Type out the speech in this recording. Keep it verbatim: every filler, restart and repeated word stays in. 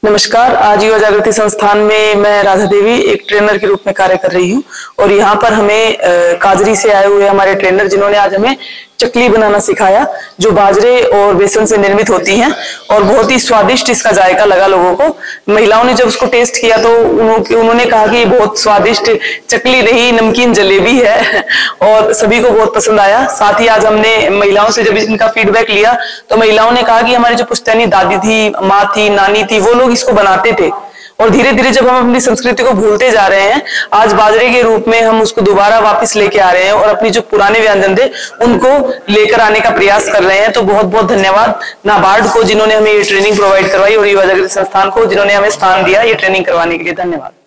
नमस्कार। आज युवा जागृति संस्थान में मैं राधा देवी एक ट्रेनर के रूप में कार्य कर रही हूँ और यहाँ पर हमें काजरी से आए हुए हमारे ट्रेनर जिन्होंने आज हमें चकली बनाना सिखाया, जो बाजरे और बेसन से निर्मित होती हैं और बहुत ही स्वादिष्ट इसका जायका लगा लोगों को। महिलाओं ने जब उसको टेस्ट किया तो उन्होंने कहा कि ये बहुत स्वादिष्ट चकली नहीं नमकीन जलेबी है और सभी को बहुत पसंद आया। साथ ही आज हमने महिलाओं से जब इनका फीडबैक लिया तो महिलाओं ने कहा कि हमारी जो पुश्तैनी दादी थी, माँ थी, नानी थी, वो लोग इसको बनाते थे और धीरे धीरे जब हम अपनी संस्कृति को भूलते जा रहे हैं, आज बाजरे के रूप में हम उसको दोबारा वापस लेके आ रहे हैं और अपनी जो पुराने व्यंजन थे उनको लेकर आने का प्रयास कर रहे हैं। तो बहुत बहुत धन्यवाद नाबार्ड को जिन्होंने हमें ये ट्रेनिंग प्रोवाइड करवाई और युवा जागृति संस्थान को जिन्होंने हमें स्थान दिया ये ट्रेनिंग करवाने के लिए। धन्यवाद।